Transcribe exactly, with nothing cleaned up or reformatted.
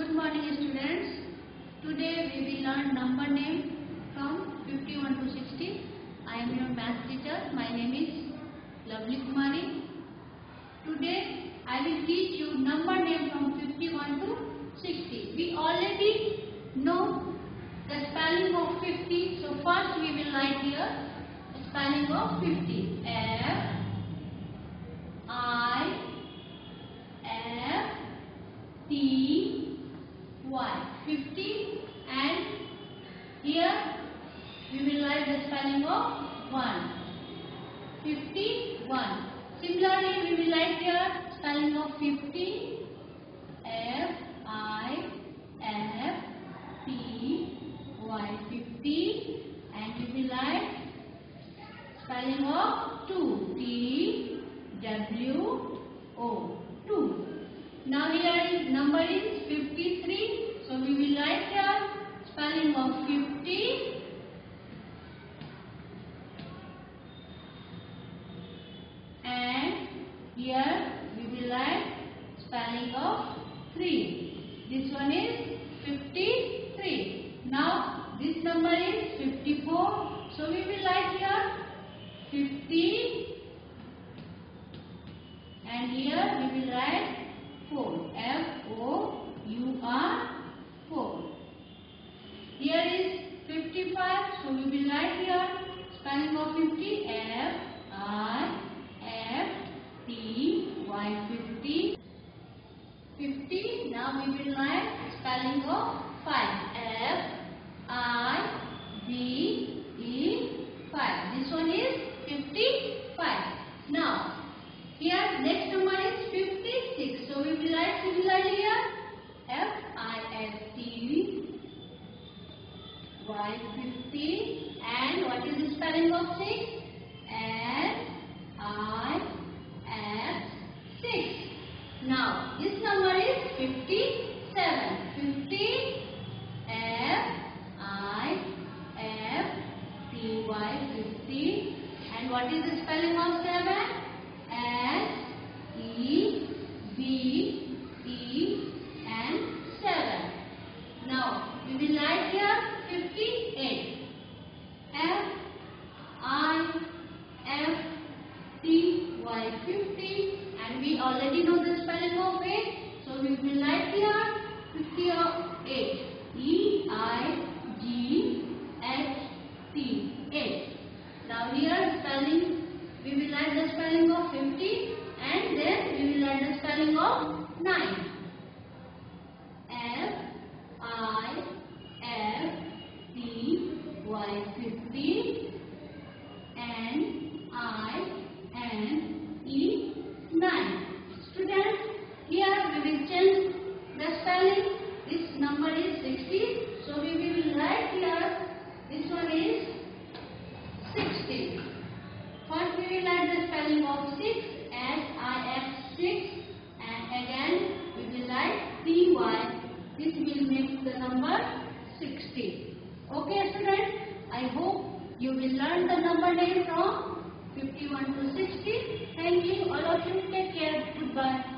Good morning students. Today we will learn number name from fifty-one to sixty. I am your math teacher. My name is Lovely Kumari. Today I will teach you number name from fifty-one to sixty. We already know the spelling of fifty. So first we will write here the spelling of fifty. F I F T Y fifty, and here we will write the spelling of one. fifty-one. Similarly, we will write here spelling of fifty. F I F T Y fifty, and we will write spelling of two. T W O two. Now here is number is fifty-three. So we will write here spelling of fifty. And here we will write spelling of three. This one is fifty-three. Now this number is fifty-four. So we will write here fifty. And here we will write four. F O U R four. Here is fifty-five. So we will write here spelling of fifty. F I F T Y fifty. fifty. Now we will write spelling of five. F I V E five. This one is fifty-five. Now here next number is fifty-six. So we will write similarly here F I F T Y fifty. And what is the spelling of six? S I S six. Now this number is fifty-seven. fifty F I F T Y fifty. And what is the spelling of seven? S E V E and seven. Now we will write here fifty-eight. F I F T Y fifty, and we already know the spelling of eight. So we will write here fifty-eight. E I G H T eight. Now here spelling. We will write the spelling of fifty, and then we will write the spelling of nine. F I F T Y fifty and I N E nine. Students, here we will change the spelling. This number is sixty. So we will write here, this one is sixty. First we will write the spelling of six, S I X six, and again we will write T Y. This will make the number sixty. Okay students, I hope you will learn the number name from fifty-one to sixty. Thank you, all of you. Take care. Goodbye.